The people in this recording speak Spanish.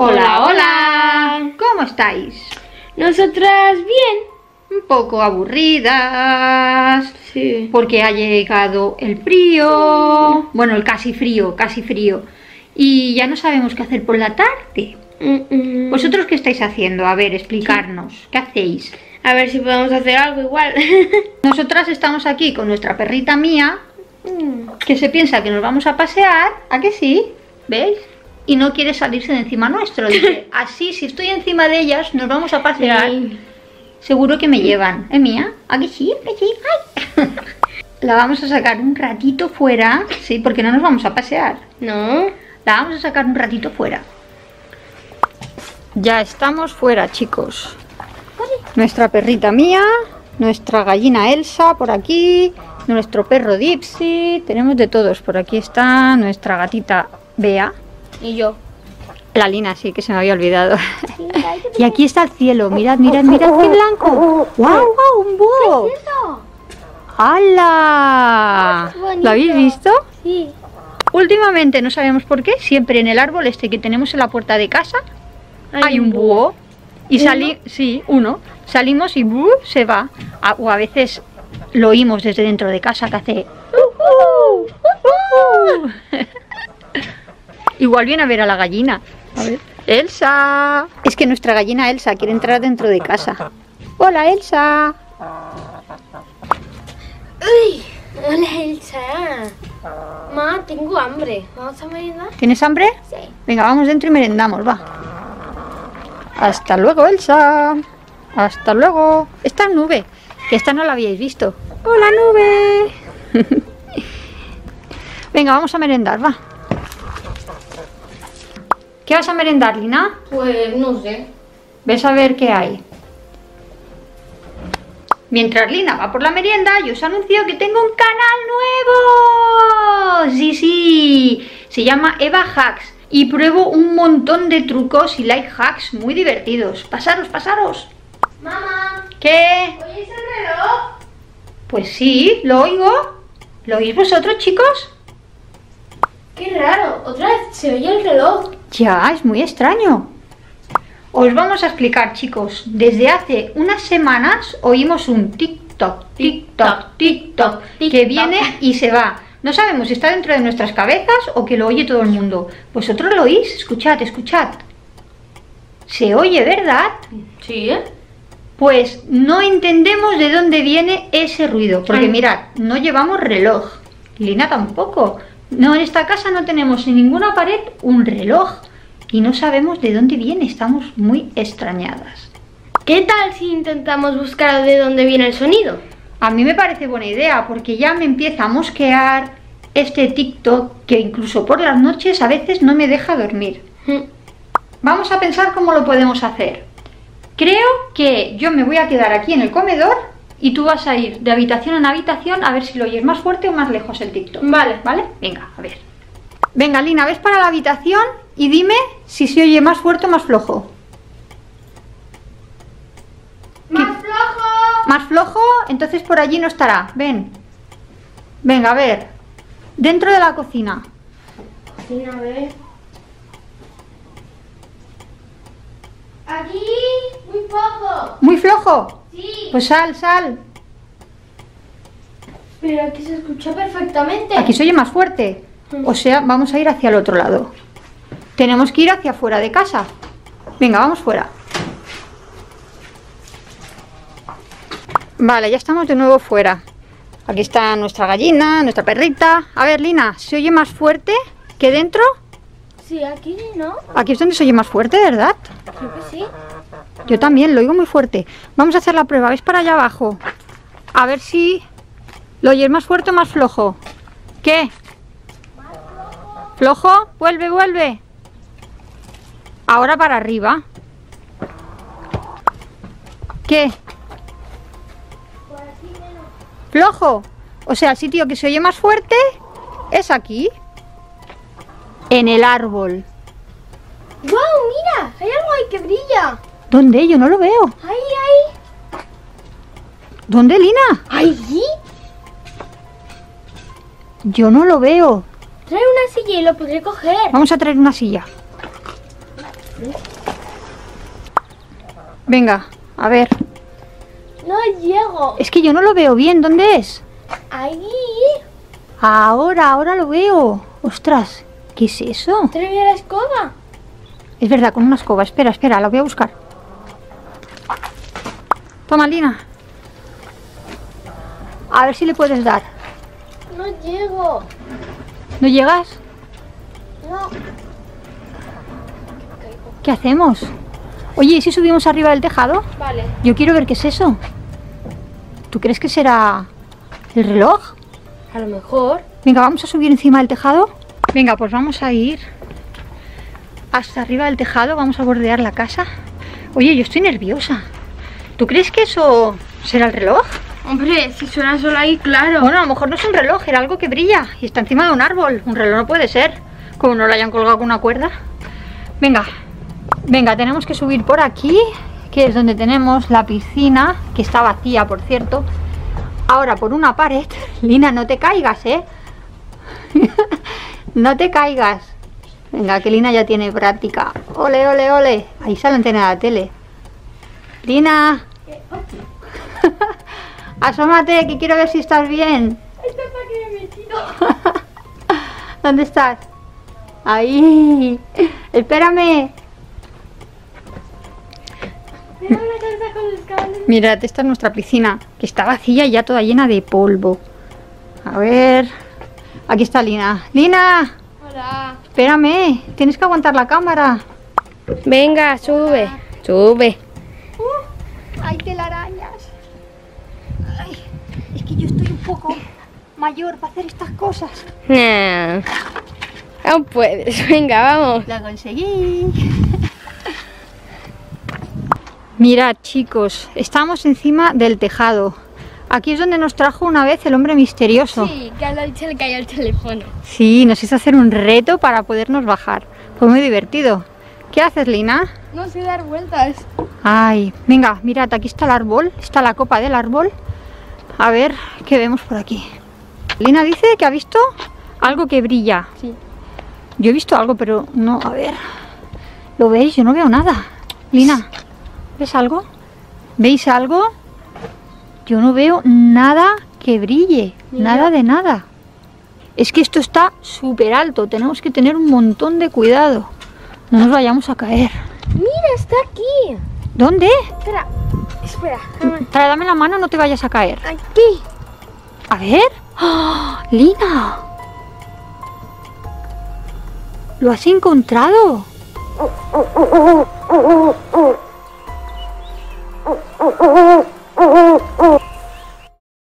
Hola, hola. ¿Cómo estáis? Nosotras bien. Un poco aburridas. Sí. Porque ha llegado el frío. Bueno, el casi frío. Y ya no sabemos qué hacer por la tarde. ¿Vosotros qué estáis haciendo? A ver, explicarnos. ¿Qué hacéis? A ver si podemos hacer algo igual. Nosotras estamos aquí con nuestra perrita Mía, que se piensa que nos vamos a pasear. ¿A que sí? ¿Veis? Y no quiere salirse de encima nuestro. Dice, así, si estoy encima de ellas, nos vamos a pasear. Sí. Seguro que me llevan. Mía? ¿A que sí? ¿A que sí? ¡Ay! La vamos a sacar un ratito fuera. Sí, porque no nos vamos a pasear. No. La vamos a sacar un ratito fuera. Ya estamos fuera, chicos. Nuestra perrita Mía, nuestra gallina Elsa por aquí, nuestro perro Dipsy, tenemos de todos. Por aquí está nuestra gatita Bea. Y yo. La Lina, sí, que se me había olvidado. Y aquí está el cielo, mirad, mirad, mirad qué blanco. ¡Guau, guau, un búho! ¿Qué es eso? ¡Hala! ¿Lo habéis visto? Sí. Últimamente, no sabemos por qué, siempre en el árbol este que tenemos en la puerta de casa hay un búho. Y salimos y se va. O a veces lo oímos desde dentro de casa que hace Igual viene a ver a la gallina. A ver. Elsa. Es que nuestra gallina Elsa quiere entrar dentro de casa. Hola, Elsa. Uy, hola Elsa. Ma, tengo hambre. ¿Vamos a merendar? ¿Tienes hambre? Sí. Venga, vamos dentro y merendamos, va. Hasta luego, Elsa. Hasta luego. Esta nube, que esta no la habíais visto. ¡Hola, nube! Venga, vamos a merendar, va. ¿Qué vas a merendar, Lina? Pues no sé. Ves a ver qué hay. Mientras Lina va por la merienda, yo os anuncio que tengo un canal nuevo. Sí, sí. Se llama Eva Hacks. Y pruebo un montón de trucos y life hacks muy divertidos. Pasaros, pasaros. Mamá. ¿Qué? ¿Oyes el reloj? Pues sí, lo oigo. ¿Lo oís vosotros, chicos? Qué raro. Otra vez se oye el reloj. Ya, es muy extraño. Os vamos a explicar, chicos. Desde hace unas semanas oímos un tic-toc, tic-toc, tic-toc, que viene y se va. No sabemos si está dentro de nuestras cabezas o que lo oye todo el mundo. ¿Vosotros lo oís? Escuchad, escuchad. Se oye, ¿verdad? Sí, Pues no entendemos de dónde viene ese ruido. Porque mirad, no llevamos reloj. Lina tampoco. No, en esta casa no tenemos en ninguna pared un reloj. Y no sabemos de dónde viene. Estamos muy extrañadas. ¿Qué tal si intentamos buscar de dónde viene el sonido? A mí me parece buena idea, porque ya me empieza a mosquear este TikTok que incluso por las noches a veces no me deja dormir. Vamos a pensar cómo lo podemos hacer. Creo que yo me voy a quedar aquí en el comedor y tú vas a ir de habitación en habitación a ver si lo oyes más fuerte o más lejos el TikTok. Vale. ¿Vale? Venga, a ver. Venga, Lina, ves para la habitación y dime si se oye más fuerte o más flojo. ¡Más flojo! ¿Más flojo? Entonces por allí no estará. Ven. Venga, a ver. Dentro de la cocina. Sí, a ver. Aquí, muy poco. ¿Muy flojo? Sí. Pues sal, sal. Pero aquí se escucha perfectamente. Aquí se oye más fuerte. O sea, vamos a ir hacia el otro lado. Tenemos que ir hacia afuera de casa. Venga, vamos fuera. Vale, ya estamos de nuevo fuera. Aquí está nuestra gallina, nuestra perrita. A ver, Lina, ¿se oye más fuerte que dentro? Sí, aquí no. Aquí es donde se oye más fuerte, ¿verdad? Creo que sí. Yo también, lo oigo muy fuerte. Vamos a hacer la prueba, ¿ves para allá abajo? A ver si lo oyes más fuerte o más flojo. ¿Qué? ¿Flojo? Vuelve, vuelve. Ahora para arriba. ¿Qué? Flojo. O sea, el sitio que se oye más fuerte es aquí. En el árbol. ¡Guau! Mira, hay algo ahí que brilla. ¿Dónde? Yo no lo veo. Ahí. ¿Dónde, Lina? ¿Ahí? Yo no lo veo. Trae una silla y lo podré coger. Vamos a traer una silla. Venga, a ver. No llego. Es que yo no lo veo bien. ¿Dónde es? Ahí. Ahora lo veo. Ostras, ¿qué es eso? ¿Trae la escoba? Es verdad, con una escoba. Espera, la voy a buscar. Toma, Lina. A ver si le puedes dar. No llego. ¿No llegas? No. ¿Qué hacemos? Oye, ¿y si subimos arriba del tejado? Vale. Yo quiero ver qué es eso. ¿Tú crees que será el reloj? A lo mejor. Venga, vamos a subir encima del tejado. Venga, pues vamos a ir hasta arriba del tejado. Vamos a bordear la casa. Oye, yo estoy nerviosa. ¿Tú crees que eso será el reloj? Hombre, si suena solo ahí, claro. Bueno, a lo mejor no es un reloj, era algo que brilla y está encima de un árbol. Un reloj no puede ser, como no lo hayan colgado con una cuerda. Venga, tenemos que subir por aquí, que es donde tenemos la piscina, que está vacía, por cierto. Ahora por una pared. Lina, no te caigas, ¿eh? No te caigas. Venga, que Lina ya tiene práctica. Ole, ole, ole. Ahí sale la antena de la tele. Lina. Asómate, que quiero ver si estás bien. Esto es para que me he metido. ¿Dónde estás? Ahí. Espérame. Mira una casa con los cables. Mirad, esta es nuestra piscina, que está vacía y ya toda llena de polvo. A ver. Aquí está Lina. ¡Lina! Hola. Espérame, tienes que aguantar la cámara. Venga, sube. Sube. ¡Hay telarañas! Ay, es que yo estoy un poco mayor para hacer estas cosas. No. Aún puedes. Venga, vamos. ¡La conseguí! Mirad, chicos, estamos encima del tejado. Aquí es donde nos trajo una vez el hombre misterioso. Sí, que a la se le cayó el teléfono. Sí, nos hizo hacer un reto para podernos bajar. Fue muy divertido. ¿Qué haces, Lina? No sé dar vueltas. Ay, venga, mirad, aquí está el árbol, está la copa del árbol. A ver, ¿qué vemos por aquí? Lina dice que ha visto algo que brilla. Sí. Yo he visto algo, pero no, a ver. ¿Lo veis? Yo no veo nada. Lina, ¿ves algo? ¿Veis algo? Yo no veo nada que brille, nada de nada. Es que esto está súper alto, tenemos que tener un montón de cuidado. No nos vayamos a caer. Mira, está aquí. ¿Dónde? Espera, espera. Dame la mano, no te vayas a caer. Aquí. A ver. ¡Oh, Lina! ¿Lo has encontrado?